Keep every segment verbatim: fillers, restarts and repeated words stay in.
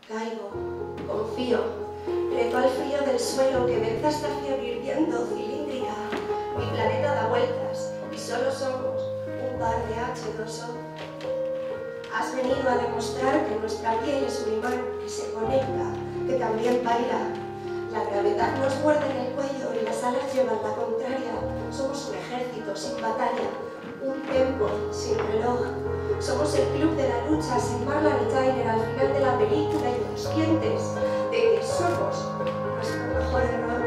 Caigo, confío, reto al frío del suelo que vence esta fiebre hirviendo cilíndrica. Mi planeta da vueltas y solo somos un par de hache dos o. Has venido a demostrar que nuestra piel es un imán que se conecta, que también baila. La gravedad nos muerde en el cuello y las alas llevan la contraria. Somos un ejército sin batalla, un tempo sin reloj. Somos el club de la lucha sin Marlon y Tyler al final de la película y conscientes de que somos nuestro mejor error.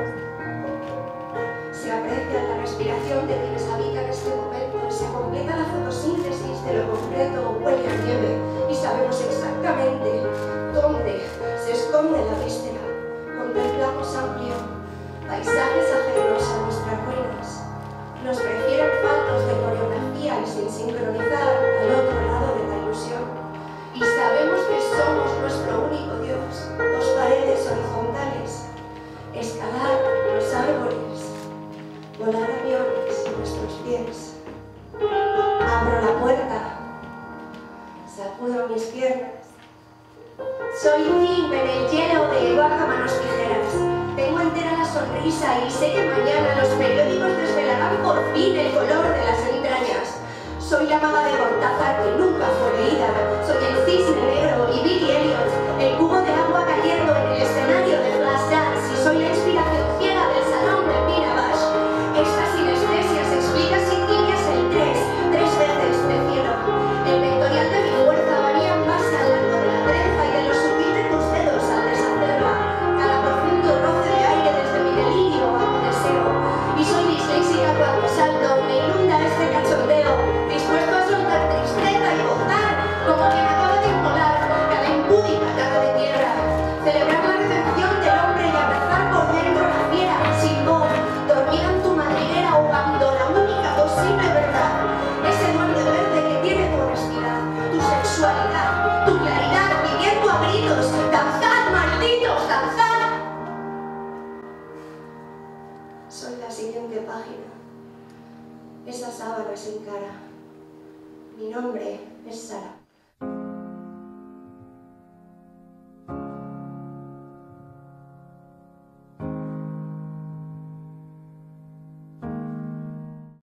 Se aprecia la respiración de quienes habitan este momento y se completa la fotosíntesis de lo concreto, huele a nieve y sabemos exactamente dónde se esconde la víscera. Contemplamos amplio paisajes ajenos a nuestras ruinas. Nos prefieren faltos de coreografía y sin sincronizar al otro lado de la ilusión. Y sabemos que somos nuestro único Dios, dos paredes horizontales, escalar los árboles, volar aviones a nuestros pies. Abro la puerta, sacudo mis piernas. Soy Tim en el hielo de Baja Manos Tijeras. Tengo entera la sonrisa y sé que mañana los periódicos desvelarán por fin el color de las entrañas. Soy la maga de Cortázar que nunca fue leída. Soy el cisne negro y Billy Elliot, el cubo de agua cayendo en el escenario de Flashdance. Y soy la inspiración ciega del salón de Mirabash. Esta sinestesia se explica sin tibias el tres, tres veces de cielo. El vectorial de mi fuerza varía en base al largo de la trenza y de los sutil de tus dedos al deshacerla. Cada profundo roce de aire desde mi delirio bajo deseo. Y soy disléxica cuando salto, me inunda este cachondeo, dispuesto a soltar tristeza y gozar, como quien acaba de inmolar cada impúdica taza de tierra. Celebrar la redención del hombre y abrazar por dentro la fiera, sin voz, dormir en tu madriguera ahogando la única posible verdad. Ese duende verde que tiene tu honestidad, tu sexualidad, tu claridad, pidiendo a gritos, danzad, malditos, danzad. Soy la siguiente página. Esa sábana sin cara. Mi nombre es Sara.